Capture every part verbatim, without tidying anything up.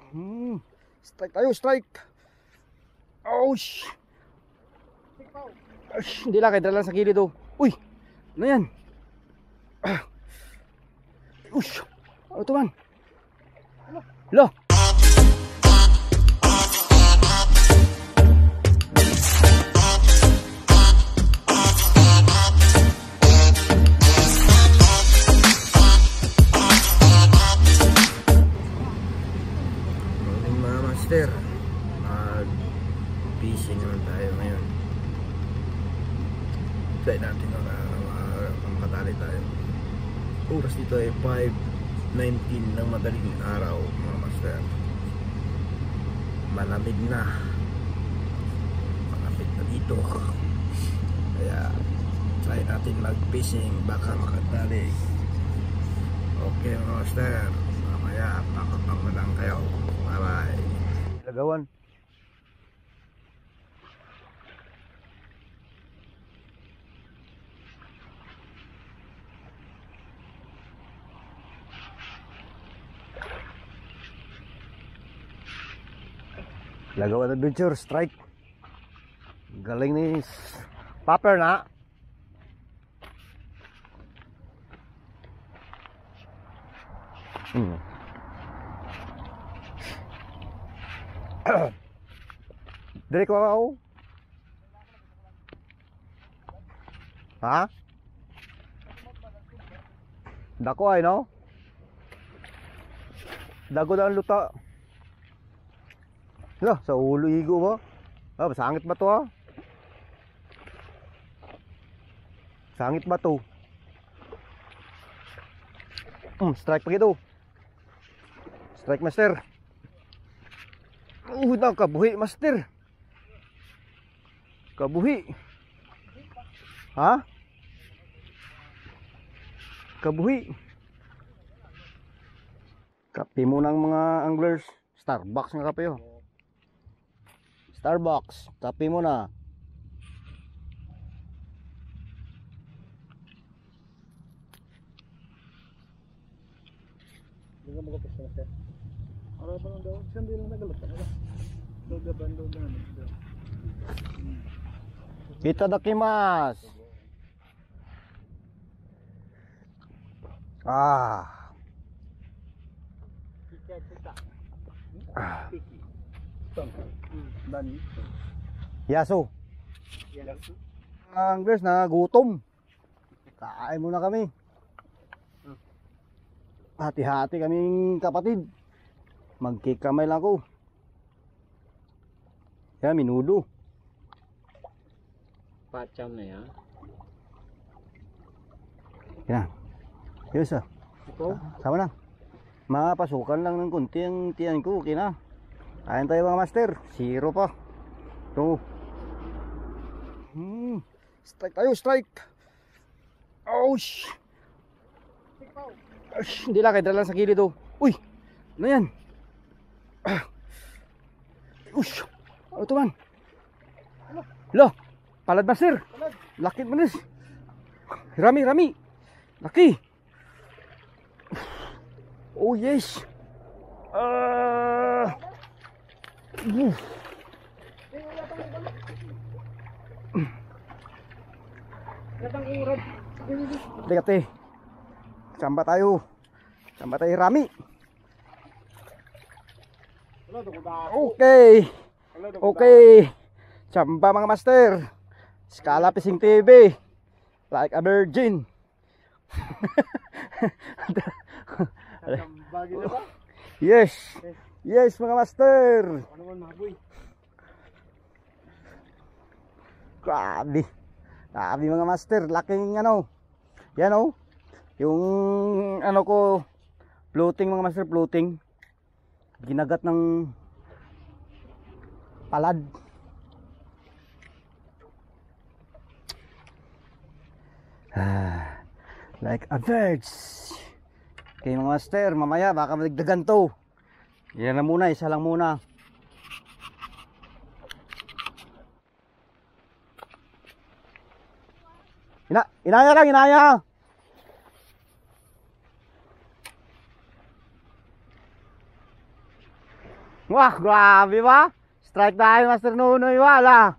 Hmm. Strike tayo, strike. Oh, sh. Ash, hindi lang, kaya lang sa gilid oh. Uy, ano yan? Ah. Ush, ano ito man? Lo. Mga master, mag-fishing naman tayo ngayon. Try natin ang matali tayo. Oras dito ay five nineteen ng madaling araw mga master. Malamig na. Malamig na dito. Kaya try natin mag-fishing, baka makatali. Okay mga master, mamaya pakapang na lang kayo. Bye bye. Lagawan. Lagawan Adventure strike. Galing ni Popper na. Hmm. Dari ko ako. Ha? Dako ay no? Dago na ang luta. Lah, sa ulo igo ba? Ah, sangit ba to ha? Sangit ba to? Hmm, strike pa gito. Strike master. Uh, na kabuhi master. Kabuhi. Ha? Kabuhi. Kape mo ng mga anglers. Starbucks nga kape oh. Starbucks, kape mo na. Hindi mo kapis na sir. Ara ba nang daw? Sandi lang nagalot na. Doga bando na. Itadakimasu. Ah. Ah. Yaso. Ang guys na gutom. Kain muna kami. Hati-hati kaming kapatid. Magkikamay lang ako. Ya, minudo. Pacam na yan. Yan. Yes ah. Ito? Sama na. Mapasukan lang ng kunti ang tiyan ko. Okay na. Kain tayo mga master. Zero pa. Ito. Hmm. Strike tayo, strike. Oh, sh. Ash, hindi lang, kaya lang sa gilid oh. Uy, ano yan? Ah. Ush, ano ito man? Lo, palad master. Laki manis. Rami, rami. Laki. Oh yes. Ah. Uh. Dekate. Samba tayo. Samba tayo rami. Okay. Okay. Samba mga master. Skala Fishing T V. Like a virgin. Yes. Yes mga master. Grabe. Grabe mga master. Laking ano. Yan oh. Yung ano ko floating mga master, floating. Ginagat ng palad. Ah, like a bird. Okay mga master, mamaya baka maligdagan to. Yan na muna, isa lang muna. Ina, inaya lang, inaya. Wah, grabe ba? Strike tayo, Master Nunoy, wala.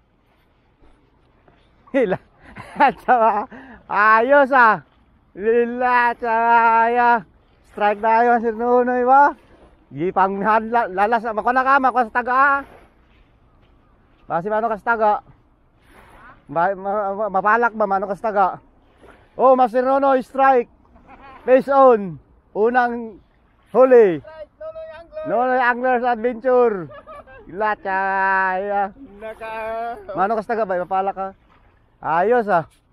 Hila. Tama. Ayos ah. Lila, tsaya. Strike tayo, Master Nunoy ba? Gipang lalas. Mako na ka, mako sa taga ah. Basi mano ka sa taga. Ma, ma, ma, mapalak ba mano ka sa taga? Oh, Master Nunoy, strike. Face on. Unang huli. Nunoy Anglers Adventure. Gila, tsaya. Naka... Mano ka sa taga ba? Mapalak ka. Ayos ah.